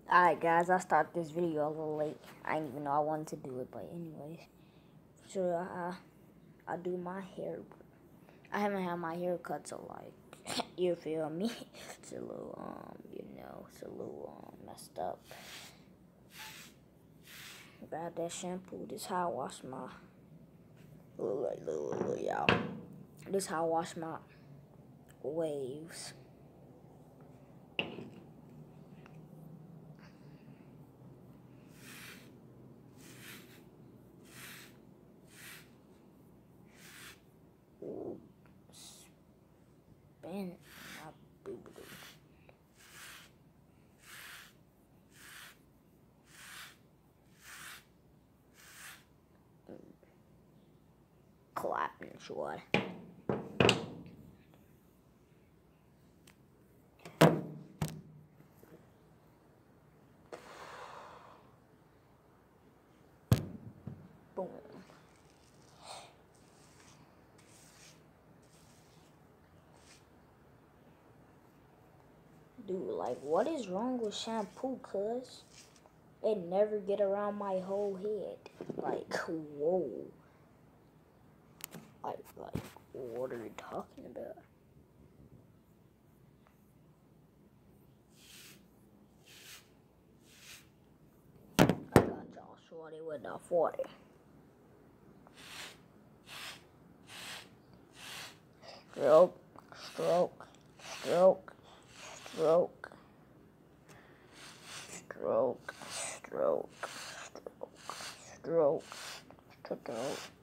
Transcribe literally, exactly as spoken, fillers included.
Alright guys, I started this video a little late. I didn't even know I wanted to do it, but anyways. So I I do my hair. I haven't had my hair cut, so like you feel me? It's a little um, you know, it's a little um messed up. Grab that shampoo. This how I wash my look like look, look, y'all. This how I wash my waves. Ooh, spin my boo boo. Clapping short. Boom. Dude, like, what is wrong with shampoo, cuz? It never get around my whole head. Like, whoa. Like, like, what are you talking about? I got y'all shorty with the forty. Stroke, stroke, stroke, stroke, stroke, stroke, stroke, stroke, stroke.